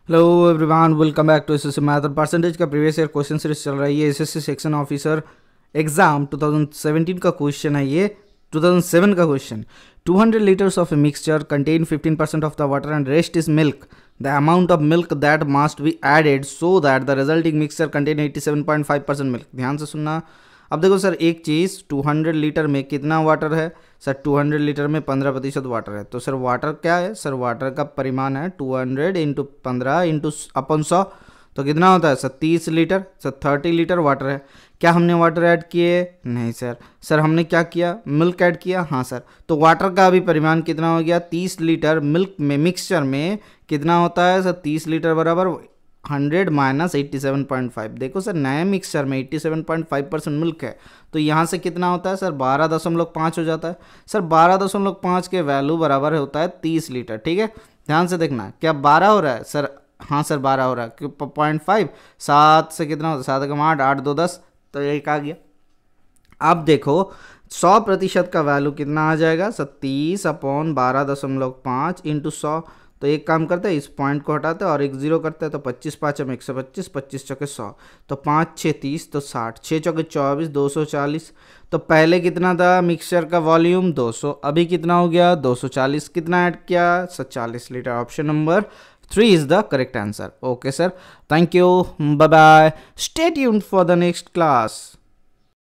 Hello everyone, welcome back to SSC math और percentage का previous year question series चल रही है। एसएससी सेक्शन ऑफिसर एग्जाम 2017 का क्वेश्चन है ये, 2007 का question. 200 liters of a mixture contain 15% of the water and rest is milk. The amount of milk that must be added so that the resulting mixture contain 87.5% milk. ध्यान से सुनना। अब देखो sir, एक चीज़ 200 लीटर में कितना वाटर है sir? 200 litre में 15% वाटर है। तो सर वाटर क्या है सर? वाटर का परिमाण है 200 इंटू 15 इंटू अपन 100, तो कितना होता है sir? 30 litre. Sir 30 litre water है। क्या हमने वाटर ऐड किए? नहीं सर। सर हमने क्या किया? मिल्क ऐड किया। हाँ सर। तो वाटर का भी परिमाण कितना हो गया? 30 लीटर। मिल्क में मिक्सचर में कितना होता है सर? 30 लीटर बराबर 100 माइनस 87.5। देखो सर, नए मिक्सचर में 87.5% मिल्क है, तो यहाँ से कितना होता है सर? 12.5 हो जाता है। सर 12.5 के वैल्यू बराबर होता है 30 लीटर। ठीक है, ध्यान से देखना। क्या 12 हो रहा है सर? हाँ सर 12 हो रहा है। 0.5 7 से कितना होता है? 7 का 8, 8 2 10, तो एक आ गया। अब देखो 100% का वैल्यू कितना आ जाएगा सर? 30/12.5 इंटू 100। तो एक काम करते हैं, इस पॉइंट को हटाते हैं और एक जीरो करते हैं, तो 25 5 125, 25 चौके 100, तो 5 6 30, तो 60, 6 चौके 24, 240। तो पहले कितना था मिक्सचर का वॉल्यूम? 200। अभी कितना हो गया? 240। कितना ऐड किया sir? 40 litre. Option number 3 is the correct answer. Okay sir, thank you, bye bye, stay tuned for the next class.